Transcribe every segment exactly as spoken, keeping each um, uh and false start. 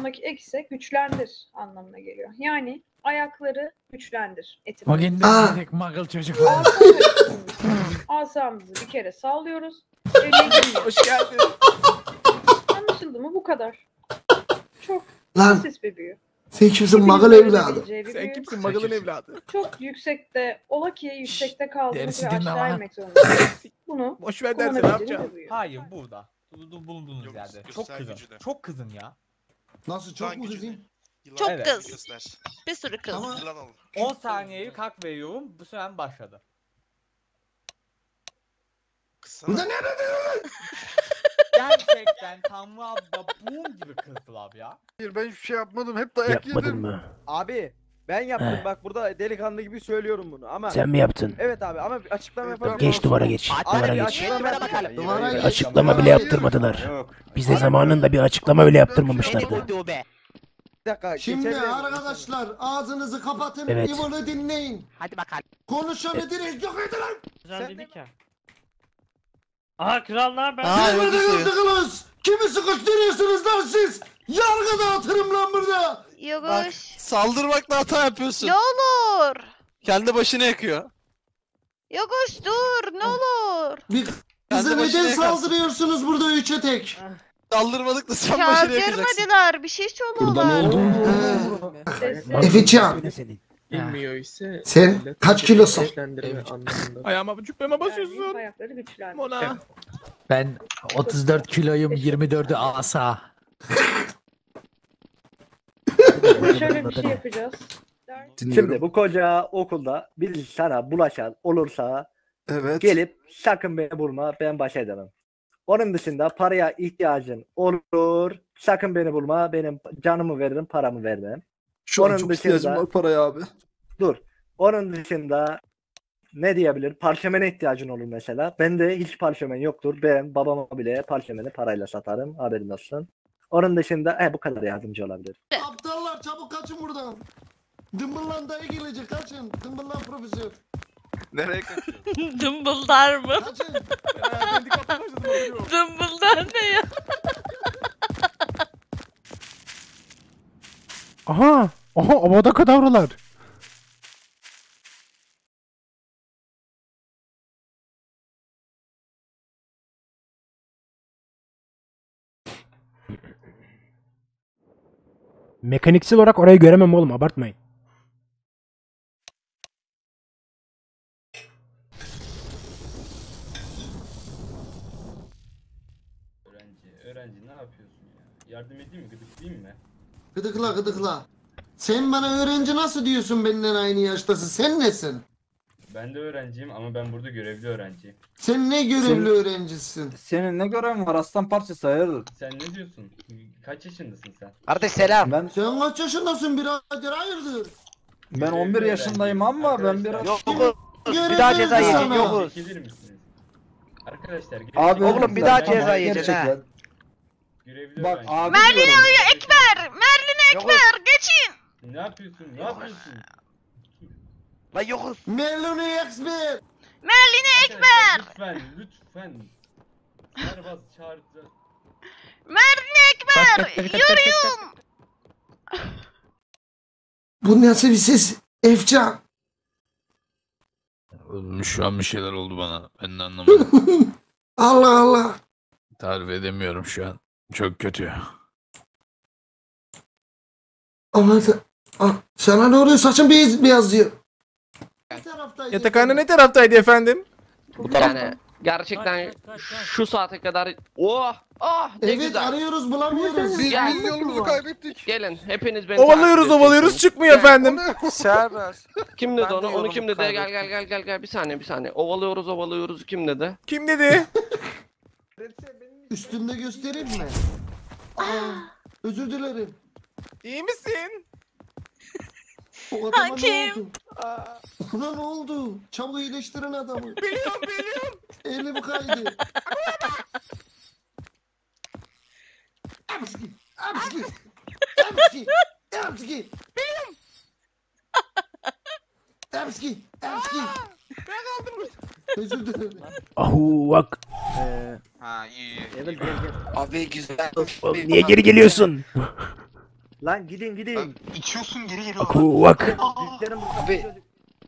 sonundaki ek ise güçlendir anlamına geliyor. Yani ayakları güçlendir. O gün Aa. dedik muggle çocuk. Asamızı bir kere sallıyoruz. Hoş geldin. Anlaşıldı mı? Bu kadar. Çok Lan basit bir büyü. sen kimsin Hepimizin Muggle evladı? öğrenebileceği bir Sen büyü. kimsin Muggle'ın evladı? Çok yüksekte, ola ki yüksekte kaldığınız dersi ve dinle aşağı lan. inmek zorundasınız. Bunu Boş ver dersen ne kullanabileceğiniz yapacaksın? bir büyü. Hayır burada. Bu- Bulunduğunuz Yok, yerde. göster Çok kızın. gücünü. Çok kızın ya. Nasıl çok mu kızayım? Çok Evet. kız. Göster. Bir sürü kız. Ama Yılan ol. on saniyeyi kalk veriyorum. Bu süren başladı. Kıssana. burada ne? Gerçekten Tanrı abla bum gibi kızdılar ya. Hayır ben hiçbir şey yapmadım. Hep dayak Yapmadın yedim. mı? Abi ben yaptım He. bak burada delikanlı gibi söylüyorum bunu ama Sen mi yaptın? evet abi ama bir açıklama yapabilir Geç miyim? duvara geç. Abi Duvara bir geç. açıklama bakalım. Duvara geç. Açıklama bile Duvara yaptırmadılar. Yok. Bize zamanında bir açıklama bile yaptırmamışlardı. Bir dakika. Şimdi geçebilir miyim? arkadaşlar ağzınızı kapatın. Evet. İvan'ı dinleyin. Hadi bakalım. Konuşanı direkt yok edin lan. Sen- dedik ya. Aha kral ne haber? Gelmediniz tıkılız. Kimi sıkıştırıyorsunuz lan siz? Yargı dağıtırım lan burada. Yokuş. Saldırmakla hata yapıyorsun. Ne olur. Kendi başını yakıyor. Yokuş dur ne olur. Bir Kendi bize başına neden yakarsın. saldırıyorsunuz burada üçe tek? Saldırmadık da sen başını yakacaksın. Çağırtırmadılar bir şey söylüyorlar. Sessiz. Efecan Senin. Bilmiyor ise. sen kaç kilosun? Ayağıma cübbeme basıyorsun. Yani ayakları güçlendir. Mona. Ben otuz dört kiloyum, yirmi dördü asa. Şimdi şöyle bir şey yapacağız. Şimdi bu koca okulda bir sana bulaşan olursa Evet. gelip sakın beni bulma ben baş edemem. Onun dışında paraya ihtiyacın olur. Sakın beni bulma benim canımı veririm paramı vermem. Şu an Onun çok dışında- ihtiyacım var paraya abi. Dur. Onun dışında ne diyebilir? Parşömene ihtiyacın olur mesela. Bende hiç parşömen yoktur. Ben babama bile parşömeni parayla satarım. Haberin olsun. Onun dışında he, bu kadar yardımcı olabilir. Aptallar çabuk kaçın buradan. Dımbıllan dayı gelecek kaçın. Dımbıllan profesör. Nereye kaçıyorsun? Dımbıldar mı? Kaçın. Dımbıldar ne ya? Aha! Aha havada kadavralar. Mekaniksel olarak orayı göremem oğlum, abartmayın. Öğrenci, öğrenci ne yapıyorsun ya? Yardım edeyim mi? Gıdıklayayım mı? Gıdıkla gıdıkla. Sen bana öğrenci nasıl diyorsun benden aynı yaştasın? Sen nesin? Ben de öğrenciyim ama ben burada görevli öğrenciyim. Sen ne görevli öğrencisin? Senin ne görevin var aslan parçası hayırdır? Sen ne diyorsun? Kaç yaşındasın sen? Kardeş selam. Ben Sen kaç yaşındasın birader hayırdır? ben on bir yaşındayım ama ben biraz Yok Görev bir daha ceza verdi yiyecek sana. yokuz. Çekilir misiniz? Arkadaşlar abi Oğlum, bir daha ceza yiyeceksin ha. görevli Bak öğrenci. abi Merlin diyorum. Ekber. Merlin Ekber geçin. Ne yapıyorsun? Ne yapıyorsun? Lan yokuz. Meloni Expert. Merlin Ekber! Lütfen, lütfen. Serbaz çağırdı. Merlin Ekber. Yürüyün. Bu nasıl bir ses? Efcan. Oğlum şu an bir şeyler oldu bana. Ben de anlamadım. Allah Allah. Tarif edemiyorum şu an. Çok kötü. Ama sa- ah, sana ne oluyor? Saçın beyaz, beyaz diyor. Ne taraftaydı? Yatakhane ne taraftaydı efendim? Bu Yani gerçekten şu saate kadar oh oh ne Evet güzel. arıyoruz bulamıyoruz. Biz, Gel. biz yolumuzu kaybettik. Gelin hepiniz beni Ovalıyoruz takip ovalıyoruz edeceksiniz. çıkmıyor efendim. Serbest. Kim dedi Ben de onu? Onu yolumu kim dedi? Gel kaybettim. gel gel gel gel bir saniye bir saniye. Ovalıyoruz ovalıyoruz kim dedi? Kim dedi? Üstünde göstereyim mi? Aa, özür dilerim. İyi misin? O adama ne Hakim. oldu? Ona ne oldu? Çabuk iyileştirin adamı. Biliyorum biliyorum. Elim kaydı. Amski. Amski. Amski. Amski. Benim. Amski. Amski. Ben kaldım. Özür dilerim. Ahu bak. Ha iyi iyi. Gel gel gel. Abi güzel. Oğlum niye geri geliyorsun? Lan gidin gidin. İçiyorsun geri geri. Aku vak. Büyüklerin Abi.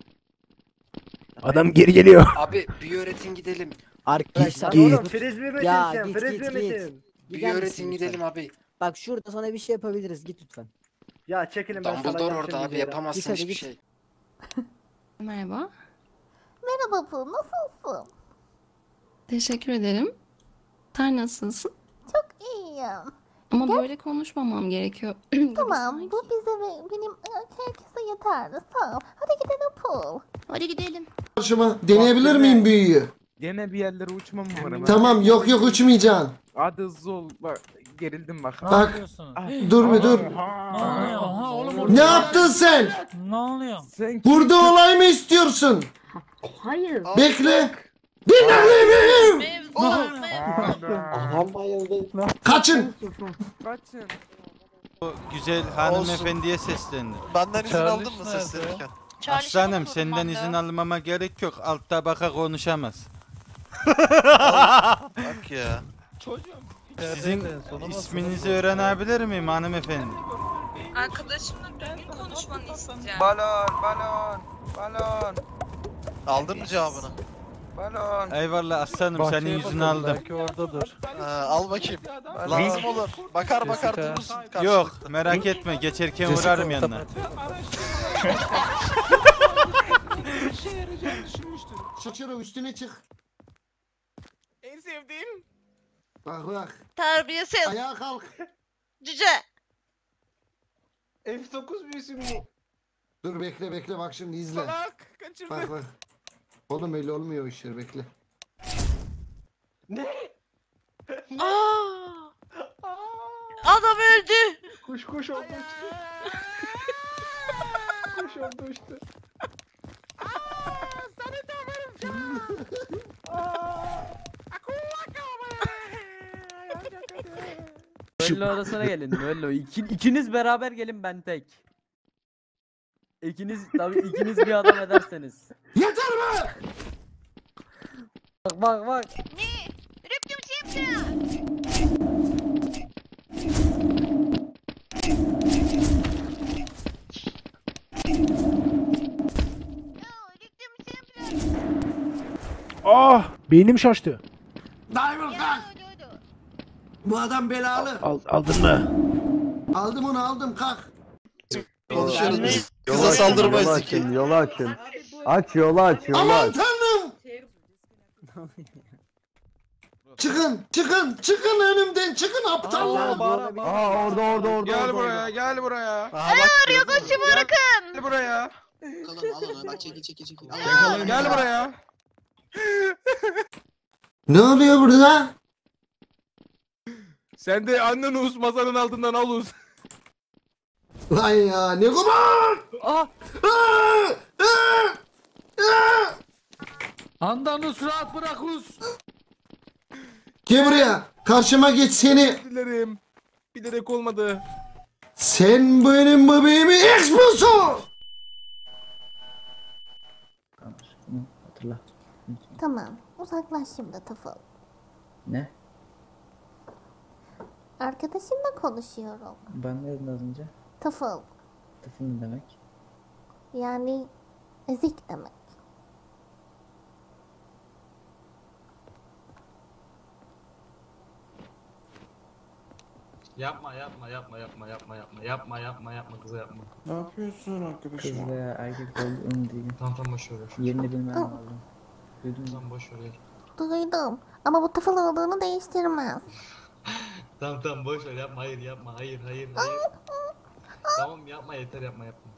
Adam geri geliyor. Abi bir öğretin gidelim. Arkadaşlar Lan oğlum frisbee misin Ya, sen? git, Frisbee git, git. misin? Bir Gider misin öğretin lütfen? gidelim abi. Bak şurada sana bir şey yapabiliriz. Git lütfen. Ya çekilin ben Dumbledore salacağım orada şimdi abi bir yere. yapamazsın Git hadi, hiçbir git. şey. Merhaba. Merhaba Pıl, nasılsın? Teşekkür ederim. Sen nasılsın? Çok iyiyim. Ama böyle konuşmamam gerekiyor. Tamam, bu bize ve benim herkese yeterli. Sağ ol. Hadi gidelim Pıl. Hadi gidelim. Karşıma deneyebilir miyim büyüyü? Gene bir yerlere uçmam var ama. Tamam yok yok uçmayacaksın. Hadi hızlı ol. Bak gerildim bak. Bak dur bir dur. Aha oğlum. Ne yaptın sen? Ne oluyor? Sen Burada olay mı istiyorsun? Hayır. Bekle. Dinleyelim. Mevzu, mevzu. Adam bayıldı. Kaçın. kaçın. Güzel hanımefendiye seslendi. Benden izin aldın mı seslenirken? Aslanım senden izin almama gerek yok. Alt tabaka konuşamaz. Bak ya. Sizin isminizi öğrenebilir miyim hanımefendi? Arkadaşımla düzgün konuşmanı isteyeceğim. Balon, balon, balon. Aldın mı cevabını? Balon. Eyvallah aslanım senin yüzünü aldım. oradadır. Ha, al bakayım. Lazım olur. Bakar bakar durursun. karşılıklı. Yok merak etme geçerken uğrarım yanına. Şaşırı üstüne çık. En sevdiğim. Bak bak. Terbiyesiz. Ayağa kalk. Cüce. F dokuz büyüsü bu. Dur bekle bekle bak şimdi izle. Salak. Kaçırdı. Bak bak. Oğlum öyle olmuyor o işler bekle. Aa! Adam öldü. Kuş kuş oldu uçtu. Kuş oldu uçtu. Duello odasına gelin. Duello. İki, ikiniz beraber gelin ben tek. İkiniz tabii ikiniz bir adam ederseniz. Yeter be! Bak bak bak. Ne? Rüptüm şimdi. Ah beynim şaştı. Diamond kalk. Bu adam belalı. Al, aldın mı? Aldım onu aldım kalk. Konuşuyoruz. Kıza saldırmayız ki. Yolu açın. Aç yolu aç yolu Aman tanrım. Çıkın çıkın çıkın önümden çıkın aptallar. Aa orada orada orada. Gel buraya, gel buraya. Aha, Arıyor koşu bırakın. Gel buraya. Bak çekil çekil çekil. Gel buraya. Ne oluyor burada? Sen de annen us masanın altından al us. Vay ya ne kumar. Ah. Aa! Aa! Aa! Andanus rahat bırak us. Gel buraya. Karşıma geç seni. Dilerim. Bilerek olmadı. Sen benim bebeğimi expulso. Hatırla. Tamam, uzaklaş şimdi Tıfıl. Ne? Arkadaşımla konuşuyorum. Ben ne dedim az önce? Tıfıl, Tıfıl ne demek? yani ezik demek. Yapma yapma yapma yapma yapma yapma yapma yapma yapma kıza yapma. Ne yapıyorsun arkadaşım? Kız veya erkek olduğunu değil. Tamam tamam boş ver. boş ver. Yerini bilmem lazım. Duydun mu? Tamam boş ver. gel. Duydum ama bu Tıfıl olduğunu değiştirmez. Tamam tamam boş ver yapma hayır yapma hayır hayır hayır. Tamam yapma yeter yapma yapma.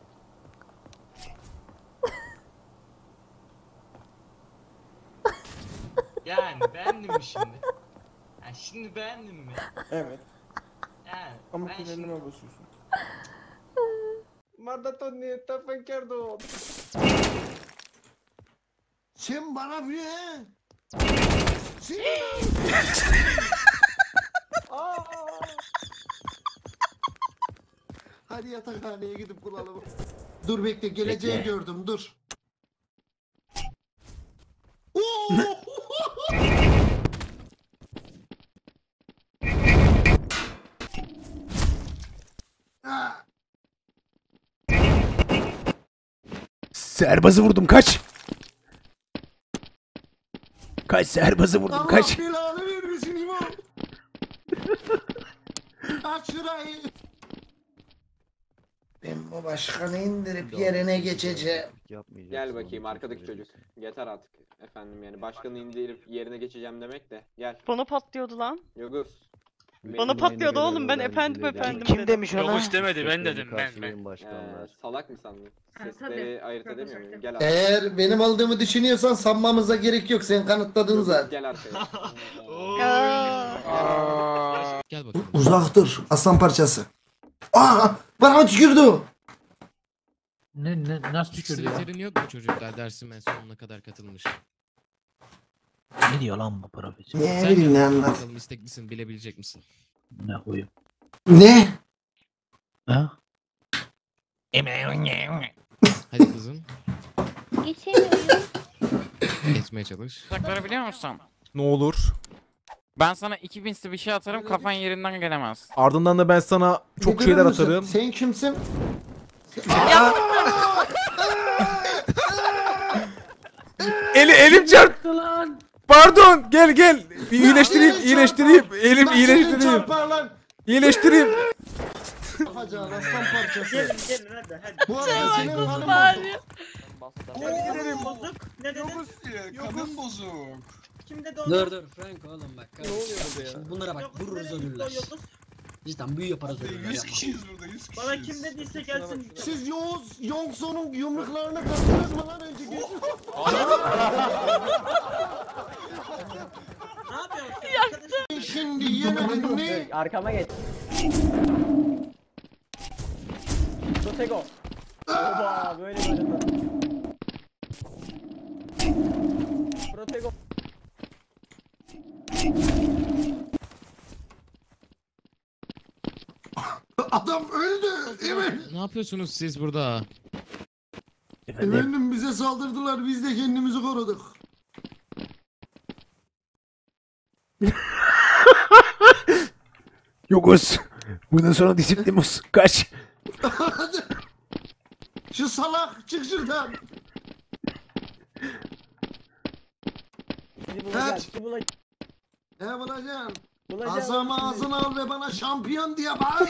Yani beğendin mi şimdi? Ha, şimdi beğendin mi? Evet. Yani Ama ben şimdi... kenarına basıyorsun. Mardatoni tafenkerdo. Sen bana bir he? Sen Hadi yatakhaneye gidip bulalım. Dur bekle geleceği Bekle. gördüm dur. Oo! Ah! Seherbazı vurdum kaç. Kaç seherbazı vurdum kaç. Allah belanı vermesin İmo. Aç şurayı. Ben bu başkanı indirip yerine geçeceğim. Gel bakayım arkadaki çocuk. Yeter artık efendim yani başkanı indirip yerine geçeceğim demek de gel. Bana patlıyordu lan. Yoguz. Bana patlıyordu oğlum ben efendim efendim Kim dedim. demiş ona? istemedi ben dedim ben ben. Ee, salak mı sandın? Sesleri ayırt edemiyor muyum? Gel abi. Eğer benim aldığımı düşünüyorsan sanmamıza gerek yok. Sen kanıtladın zaten. Gel arkaya. Gel bakalım. Uzak dur. Aslan parçası. Aa! Bana tükürdü. Ne, ne, nasıl tükürdü ya? Sekreterin yok mu çocuklar dersimin sonuna kadar katılmış? Ne diyor lan bu profesör? Ne bileyim ne anlat. Bakalım isteklisin bilebilecek misin? Ne koyayım? Ne? Ha? Hadi kızım. Geçemiyorum. Geçmeye çalış. Uzakları biliyor musun? Ne olur. Ben sana iki bin bir şey atarım kafan yerinden gelemez. Ardından da ben sana çok Ne şeyler görür müsün? atarım. Sen kimsin? Eli elim çarptı lan. Pardon gel gel. Bir iyileştireyim iyileştireyim. Elim iyileştireyim. Çarpar lan. İyileştireyim. Yapacağın aslan parçası. Gelin gelin hadi hadi. Bu arada senin kanın Bari. Hadi gidelim bozuk. Ne dedin? Kadın bozuk. Kimde Dur dur Frank oğlum bak. Ne oluyor burada ya? Bunlara bak vururuz ölürler. Cidden büyü yaparız ölürler. yüz kişiyiz burada yüz kişiyiz. Bana kim dediyse gelsin. Siz Yoğuz, Yongson'un yumruklarını kırdınız mı lan önceki? Ne yapıyorsun? Yaktım. Şimdi yemedin ne? Arkama geç. Protego. Oba böyle böyle. Protego. Adam öldü. Evet. Ne yapıyorsunuz siz burada? Efendim bize saldırdılar. Biz de kendimizi koruduk. Yokuz. Bundan sonra disiplimus kaç. Şu salak çık şuradan. Kaç. Ne bulacaksın? Azamı ağzına al ve bana şampiyon diye bağır.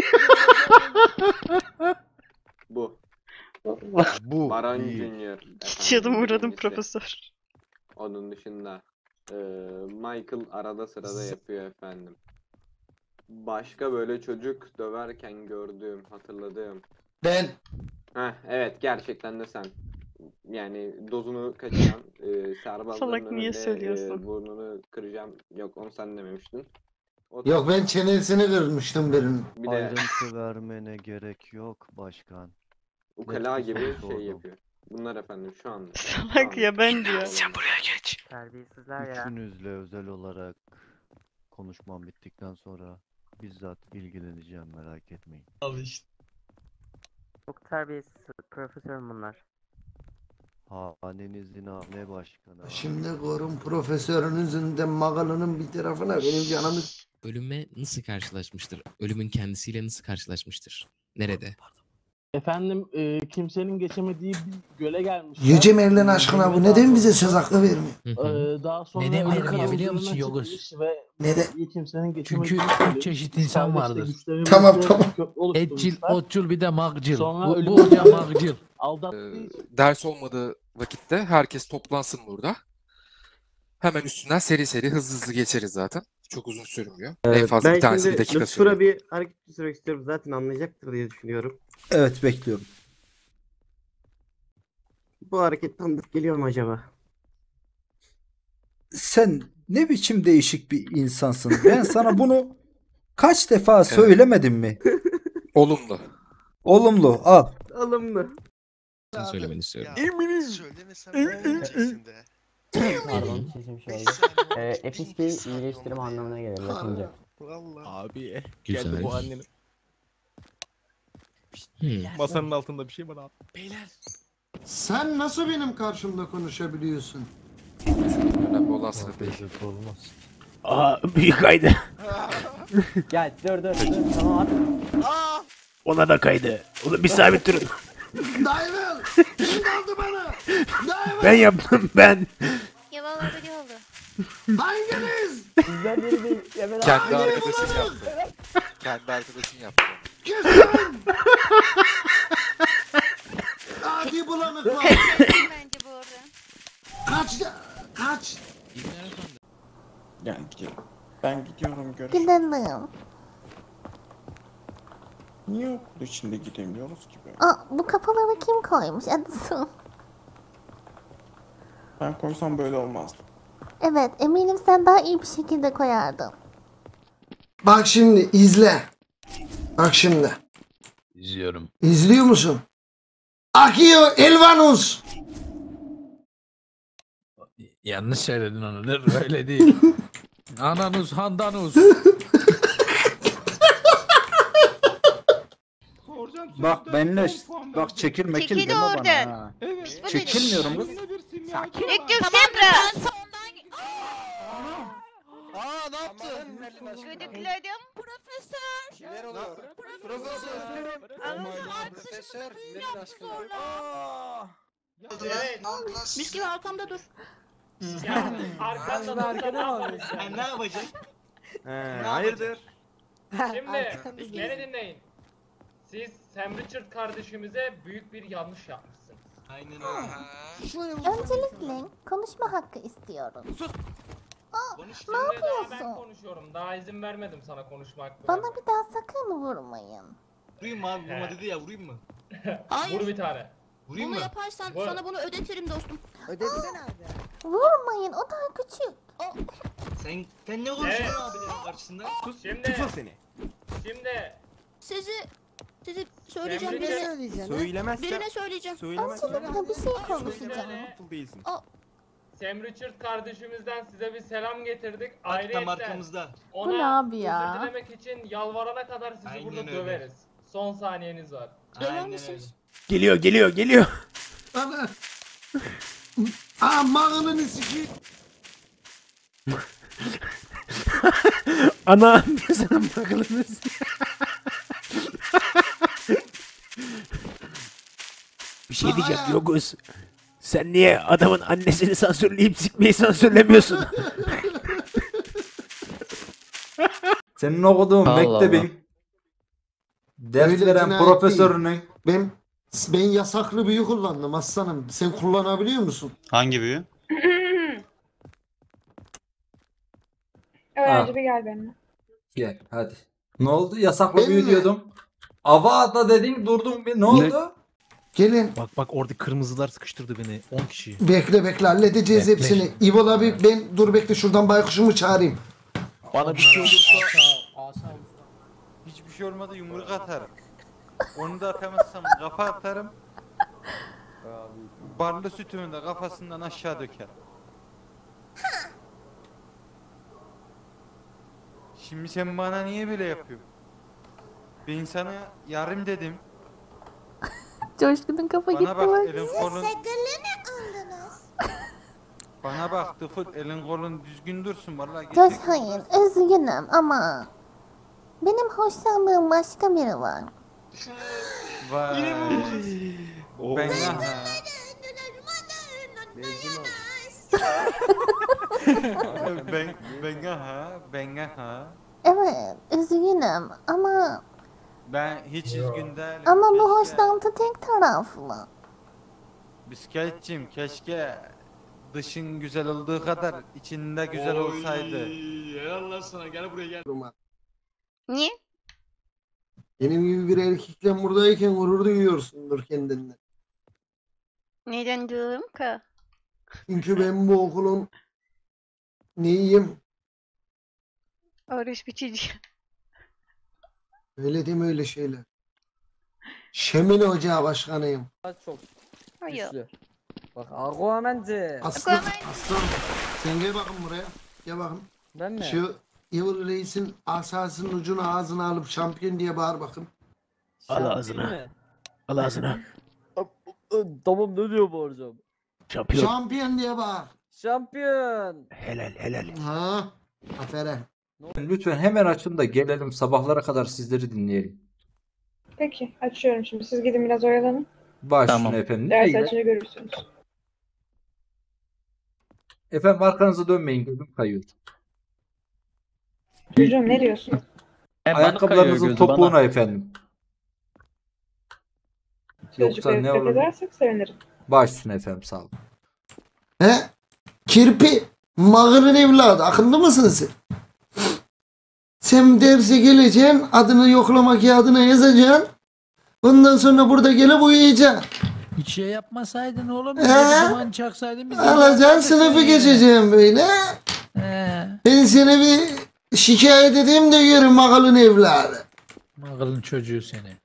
Bu. Bu. Baran Junior. Geçiyordum uğradım Efendim, profesör. Onun dışında eee, Michael arada sırada yapıyor efendim. Başka böyle çocuk döverken gördüğüm, hatırladığım. Ben. Heh, evet gerçekten de sen. Yani dozunu kaçıran, e, serbazların Salak niye önünde, söylüyorsun? e, burnunu kıracağım. Yok onu sen dememiştin. O Yok ben çenesini kırmıştım birinin. bir de vermene gerek yok başkan. ukala net bir gibi soru şey sordum. yapıyor. Bunlar efendim şu anda. Salak ya ben diyor. buraya geç. Terbiyesizler Üçünüzle özel olarak konuşmam bittikten sonra bizzat ilgileneceğim merak etmeyin. Al işte. Çok terbiyesiz profesörüm bunlar. Hanenizin ne başkanı? Şimdi korun profesörünüzün de magalının bir tarafına benim canımı... Ölüme nasıl karşılaşmıştır? Ölümün kendisiyle nasıl karşılaşmıştır? Nerede? Efendim e, kimsenin geçemediği bir göle gelmiş. Yüce Merlin aşkına bu neden bize söz hakkı vermiyor? Hı hı. daha sonra Neden Ankara vermiyor biliyor musun huzuruna Yoguz? çıkmış ve Neden? kimsenin Çünkü geçemediği üç çeşit insan vardır. Tamam, tamam. Etçil, otçul bir de magcıl. Sonra Bu, bu ölüm- hoca magcıl. Ders olmadığı vakitte herkes toplansın burada. Hemen üstünden seri seri hızlı hızlı geçeriz zaten. Çok uzun sürmüyor. en fazla bir tanesi bir dakika sürüyor. bir hareket sürmek istiyorum. Zaten anlayacaktır diye düşünüyorum. Evet bekliyorum. Bu hareket tanıdık geliyor mu acaba? Sen ne biçim değişik bir insansın. Ben sana bunu kaç defa söylemedim mi? Olumlu. Olumlu al. Alımlı. Sen söylemeni istiyorum. Pardon sesim şey oldu. E, Epis bir iyileştirme anlamına gelir Latince. Abi. Güzel. Geldi bu annenin. Hmm. Masanın altında bir şey var abi. Beyler. Sen nasıl benim karşımda konuşabiliyorsun? Önemli olan sınıf değil. Aa büyük kaydı. Gel dur dur dur tamam at. Ona da kaydı. Oğlum bir sabit durun. Dayıvel. Kim kaldı bana? Dayıvel. Ben yaptım ben. Ya vallahi böyle oldu. Hanginiz? Bizden biri değil. Emel abi. Kendi arkadaşın yaptı. Kendi arkadaşın yaptı. Kesin. Adi bulanık var. Bence bu arada. Kaç. Kaç. Yani ben gidiyorum görüşürüz. Gidelim. Niye okul içinde gidemiyoruz ki be? Aa, bu kafaları kim koymuş? Adısı. Ben koysam böyle olmazdı. Evet, eminim sen daha iyi bir şekilde koyardın. Bak şimdi izle. Bak şimdi. İzliyorum. İzliyor musun? Akio Elvanus. Yanlış söyledin onu. Dur, öyle değil. Ananus handanus. Bak benimle bak çekil mekil Çekil deme bana oradan. ha. Evet. Çekilmiyorum kız. Ektim Sembra. Aa ne yaptın? Gıdıkladım. Profesör. Neler oluyor? Profesör. Profesör. Neler aşkına? Mis gibi arkamda dur. Arkanda arkada mı alıyorsun? Ne yapacaksın? He, hayırdır? Şimdi beni dinleyin. Siz Sam Richard kardeşimize büyük bir yanlış yapmışsınız. Aynen öyle. Öncelikle konuşma hakkı istiyorum. Sus. Aa, ne Daha ben yapıyorsun? konuşuyorum. Daha izin vermedim sana konuşma hakkı. Bana bir daha sakın vurmayın. Vurayım mı abi? Vurma dedi ya, vurayım mı? Hayır. Vur bir tane. Vurayım Bunu mı? yaparsan Vur. sana bunu ödetirim dostum. Ödetsene abi. Vurmayın, o daha küçük. Sen, sen ne konuşuyorsun abilerin karşısında? Sus. Şimdi. seni. Şimdi. Sizi sizi söyleyeceğim Emre birine. söyleyeceğim. Söylemezsen. Birine söyleyeceğim. Söylemezsen. Aslında bir şey konuşacağım. Mutlu değilsin. Sam Richard kardeşimizden size bir selam getirdik. Tam Ayrıca arkamızda. Bu ne abi ya? özür dilemek için yalvarana kadar sizi Aynen burada öyle. döveriz. Son saniyeniz var. Döver misiniz? Geliyor geliyor geliyor. Ana. Aa mağılını sikeyim. Ana sana bakılınız. Bir şey diyeceğim Yoguz. Sen niye adamın annesini sansürleyip sikmeyi sansürlemiyorsun? Senin okuduğun Allah mektebin ders Öyle veren cinayet profesörünün Ben ben yasaklı büyü kullandım aslanım. Sen kullanabiliyor musun? Hangi büyü? Öğrenci bir gel benimle. gel hadi. Ne oldu? Yasaklı Ben büyü mi? diyordum. Ava atla dedin durdun bir. Ne oldu? Gelin. Bak bak orada kırmızılar sıkıştırdı beni. on kişi. Bekle bekle halledeceğiz Bekle. hepsini. İvol abi ben dur bekle şuradan baykuşumu çağırayım. Bana bir şey olursa Hiçbir şey olmadı yumruk atarım. Onu da atamazsam kafa atarım. Barlı sütümü de kafasından aşağı döker. Şimdi sen bana niye böyle yapıyorsun? Ben sana yarım dedim. Coşkun'un kafa gitti Bana bak bak. elin kolun. ne aldınız? Bana bak tıfıl elin kolun düzgün dursun vallahi. Coş gerçekten hayır, üzgünüm ama benim hoşlandığım başka biri var. Vay. Ben aha. ben ben aha, ben aha. Evet, üzgünüm ama Ben hiç üzgün değilim. ama bu Keşke- hoşlantı tek taraflı. Bisikletçiyim keşke dışın güzel olduğu kadar içinde güzel olsaydı. Allah sana, gel buraya gel. Niye? Benim gibi bir erkekle buradayken gurur duyuyorsundur kendinden. Neden diyorum ki? Çünkü ben bu okulun neyim? Oruç biçici. Öyle deme öyle şeyler. Şemine Ocağı başkanıyım. Çok Hayır. güçlü. Bak Aquaman'cı. Aslan, aslan. Sen gel bakın buraya. Gel bakın. Ben mi? Şu Evil Reis'in asasının ucunu ağzına alıp şampiyon diye bağır bakın. Al ağzına. Al ağzına. Tamam ne diyor bu hocam? Şampiyon. Şampiyon diye bağır. Şampiyon. Helal helal. Ha, aferin. Lütfen hemen açın da gelelim sabahlara kadar sizleri dinleyelim. Peki açıyorum şimdi. Siz gidin biraz oyalanın. Baş Tamam. efendim. Ders Neyle? açınca görürsünüz. Efendim arkanıza dönmeyin gözüm kayıyor. Çocuğum ne diyorsun? Ayakkabılarınızın topuğuna efendim. Yoksa Çocukları ne dikkat olur? edersek sevinirim. Baş üstüne efendim sağ olun. He? Kirpi. Mağırın evladı. Akıllı mısın sen? Sen derse geleceksin. Adını yoklama kağıdına yazacaksın. Ondan sonra burada gelip uyuyacaksın. Hiç şey yapmasaydın oğlum. He? Bir zaman çaksaydın biz. Alacaksın sınıfı geçeceğim böyle. He. Ben seni bir şikayet edeyim de görün mağalın evladı. Mağılın çocuğu seni.